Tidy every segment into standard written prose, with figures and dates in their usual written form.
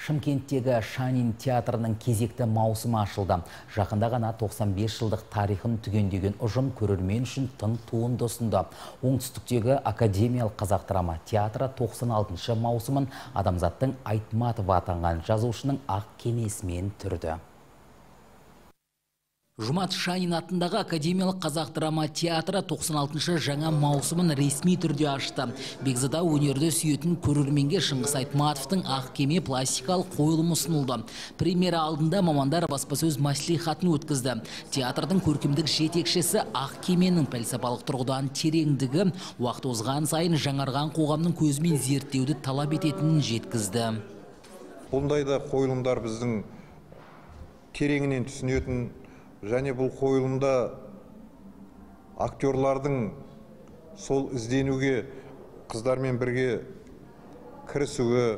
Шымкенттегі Шанин театрының кезекті маусымы ашылды. Жақында ғана 95 жылдық тарихын түгендеген ұжым көрермен үшін тың туынды ұсынды. Оңтүстіктегі Академиялық қазақ драма театры 96 маусымын Адамзаттың Айтматова атанған жазушының ақ кемесімен түрді. Жұмат Шанин атындағы Академиялық қазақ драма театры 96 жаңа маусымын ресми түрде ашты. Бекзада өнерді сүйетін көрерменге Шыңғыс Айтматовтың ақ кеме пластикалық қойылымы ұсынылды. Премьера алдында мамандар баспасөз мәслихатын өткізді. Театрдың көркемдік жетекшісі ақ кеменің пәлсапалық тұрғыдан тереңдігі уақыт озған сайын жаңарған қоғамның көзімен зерттеуді талап ететінін жеткізді. Бұндайда қойылымдар біздің тереңінен түсінетін, және бұл қойылымда актерлардың сол ізденуге, қыздармен бірге кірісуі,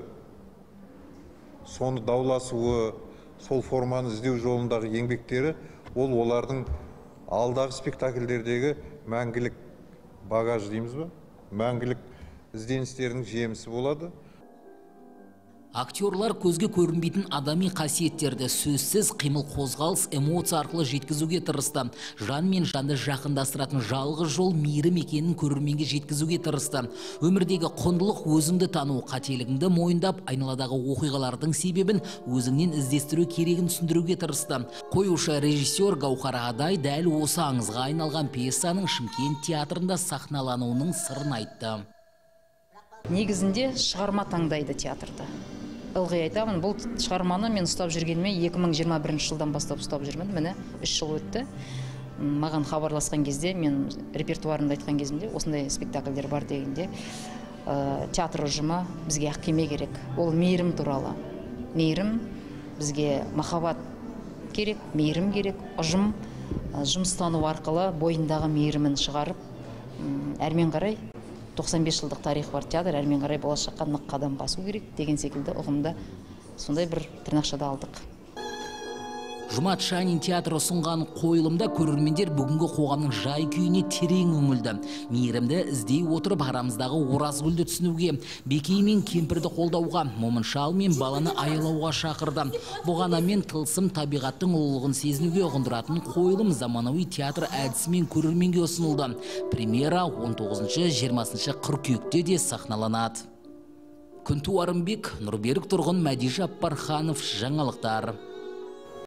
соны дауласуы, сол форманы іздеу жолындағы еңбектері, ол олардың алдағы спектакльдердегі мәңгілік багаж дейміз бе, мәңгілік ізденістерінің жемісі болады. Актерлар көзге көрінбейтін адами қасиеттерді сөзсіз қимыл қозғалыс эмоция арқылы жеткізуге тырысты. Жан мен жанды жақындастыратын жалғыз жол мейірім екенін көрерменге жеткізуге тырысты. Өмірдегі құндылық өзіңді тану, қателігіңді мойындап, айналадағы оқиғалардың себебін өзіңнен іздестіру керегін түсіндіруге тырысты. Қоюшы режиссер Гаухар Адай дәл осы аңызға айналған пьесаның Шымкент театрында сахналануының сырын айтты. Негізінде шығарма таңдайды театрда. Ылғи айтамын, бұл шығарманы мен ұстап жүргеніме 2021 жылдан бастап ұстап жүрмін. Міне 3 жыл өтті. Маған хабарласқан кезде, мен репертуарымды айтқан кезімде, осындай спектакльдер бар дегенде, театр ұжымы бізге ақ кеме керек. Ол мейірім туралы. Мейірім, бізге махаббат керек, мейірім керек. Ұжым жұмыстану арқылы бойындағы мейірімін шығарып, әрмен қарай 95 жылдық тарих бар театр, әрмен қарай болашаққа нық қадам басу керек деген секілді ұғымда сондай бір тырнақшада алдық. Жұмат Шанин театры ұсынған қойылымда көрермендер бүгінгі қоғамның жай күйіне терең үңілді. Мейірімді іздей отырып арамыздағы оразгүлді түсінуге, бекей мен кемпірді қолдауға, момын шал мен баланы аялауға шақырды. Бұғанамен тылсым табиғаттың ұлылығын сезінуге ұғындыратын қойылым заманауи театр әдісімен көрерменге ұсынылды. Премьера 19-20 қыркүйекте де сахналанады. Күнту Арымбек, Нұрберік Тұрғын, Мәдиша Аппарханов, жаңалықтар.